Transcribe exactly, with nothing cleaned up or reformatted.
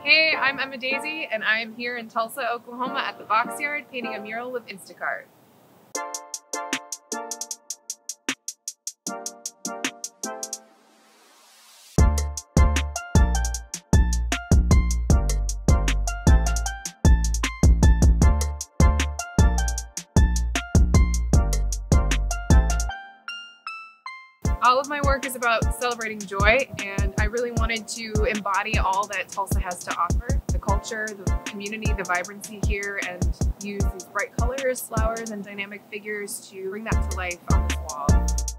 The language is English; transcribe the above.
Hey, I'm Emma Daisy, and I'm here in Tulsa, Oklahoma at the Box Yard painting a mural with Instacart. All of my work is about celebrating joy, and I really wanted to embody all that Tulsa has to offer. The culture, the community, the vibrancy here, and use these bright colors, flowers, and dynamic figures to bring that to life on this wall.